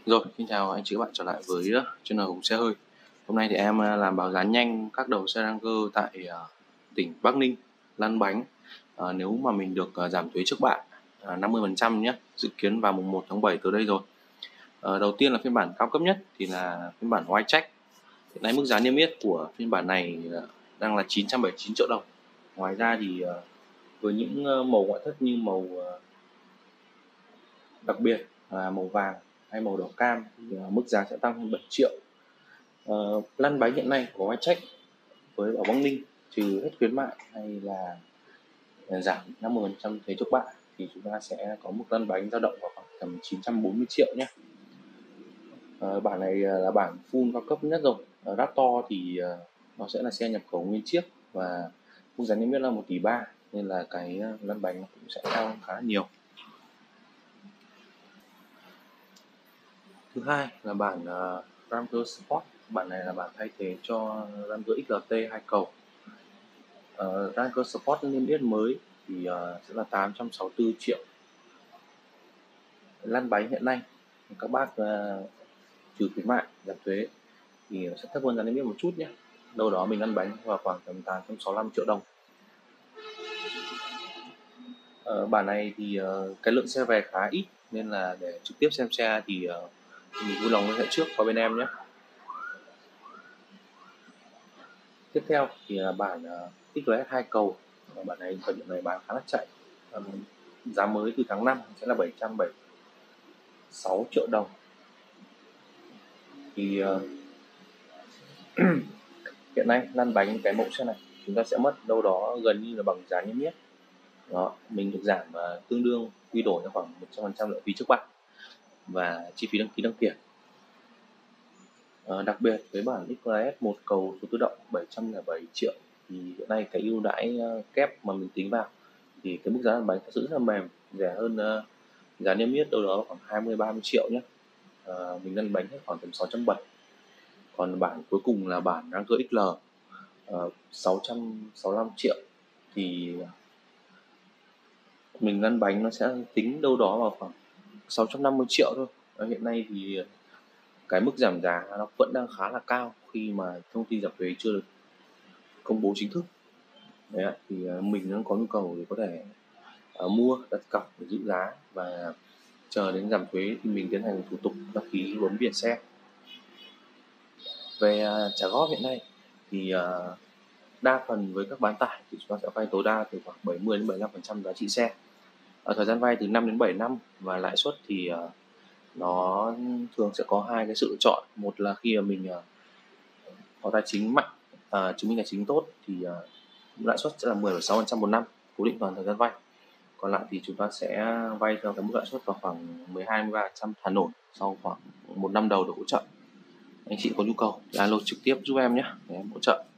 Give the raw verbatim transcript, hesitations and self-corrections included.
Rồi, xin chào anh chị các bạn trở lại với uh, channel Hùng Xe Hơi. Hôm nay thì em uh, làm báo giá nhanh các đầu xe Ranger tại uh, tỉnh Bắc Ninh, lăn bánh. Uh, nếu mà mình được uh, giảm thuế trước bạ uh, năm mươi phần trăm nhé, dự kiến vào mùng một tháng bảy tới đây rồi. Uh, đầu tiên là phiên bản cao cấp nhất thì là phiên bản White Check. Hiện nay mức giá niêm yết của phiên bản này uh, đang là chín trăm bảy mươi chín triệu đồng. Ngoài ra thì uh, với những uh, màu ngoại thất như màu uh, đặc biệt là màu vàng hay màu đỏ cam thì uh, mức giá sẽ tăng hơn bảy triệu. Uh, lăn bánh hiện nay của White Check với ở Bắc Ninh trừ hết khuyến mại hay là giảm năm mươi phần trăm thuế trước bạ thì chúng ta sẽ có mức lăn bánh dao động vào khoảng tầm chín trăm bốn mươi triệu nhé. Uh, bản này là bản full cao cấp nhất rồi. Uh, Raptor thì uh, nó sẽ là xe nhập khẩu nguyên chiếc và mức giá niêm yết là một tỷ ba, nên là cái lăn bánh nó cũng sẽ cao hơn khá là nhiều. Thứ hai là bản uh, Ranger Sport. Bản này là bản thay thế cho Ranger ích lờ tê hai cầu. uh, Ranger Sport niêm yết mới thì uh, sẽ là tám trăm sáu mươi tư triệu. Lăn bánh hiện nay các bác uh, trừ khuyến mại giảm thuế thì sẽ thấp hơn giá niêm yết một chút nhé, đâu đó mình lăn bánh vào khoảng tầm tám trăm sáu mươi lăm triệu đồng. uh, bản này thì uh, cái lượng xe về khá ít, nên là để trực tiếp xem xe thì uh, mình vui lòng liên hệ trước qua bên em nhé. Tiếp theo thì là bản uh, ích lờ ét hai cầu. Bản này thời điểm này bán khá là chạy. Um, giá mới từ tháng năm sẽ là bảy trăm bảy mươi sáu triệu đồng. Thì uh, hiện nay lăn bánh cái mẫu xe này chúng ta sẽ mất đâu đó gần như là bằng giá niêm yết. Đó, mình được giảm uh, tương đương quy đổi cho khoảng một trăm phần trăm lệ phí trước bạ và chi phí đăng ký đăng kiểm. Uh, đặc biệt với bản ích lờ ét một cầu số tự động bảy trăm lẻ bảy triệu thì hiện nay cái ưu đãi uh, kép mà mình tính vào thì cái mức giá lăn bánh thật sự rất là mềm, rẻ hơn uh, giá niêm yết đâu đó khoảng hai mươi ba mươi triệu nhé. Uh, mình lăn bánh hết khoảng tầm sáu trăm bảy mươi. Còn bản cuối cùng là bản Ranger ích lờ uh, sáu trăm sáu mươi lăm triệu thì mình lăn bánh nó sẽ tính đâu đó vào khoảng sáu trăm năm mươi triệu thôi. Uh, hiện nay thì cái mức giảm giá nó vẫn đang khá là cao khi mà thông tin giảm thuế chưa được công bố chính thức. Đấy, thì mình đang có nhu cầu thì có thể uh, mua đặt cọc để giữ giá và chờ đến giảm thuế thì mình tiến hành thủ tục đăng ký bấm biển xe. Về uh, trả góp hiện nay thì uh, đa phần với các bán tải thì chúng ta sẽ vay tối đa từ khoảng bảy mươi đến bảy mươi lăm phần trăm giá trị xe. Ở thời gian vay từ năm đến bảy năm và lãi suất thì uh, nó thường sẽ có hai cái sự lựa chọn. Một là khi mà mình uh, có tài chính mạnh, uh, chứng minh tài chính tốt thì uh, lãi suất sẽ là mười phẩy sáu phần trăm một năm cố định toàn thời gian vay. Còn lại thì chúng ta sẽ vay theo cái mức lãi suất vào khoảng mười hai đến mười ba phần trăm thả nổi sau khoảng một năm đầu được hỗ trợ. Anh chị có nhu cầu thì alo trực tiếp giúp em nhé để em hỗ trợ.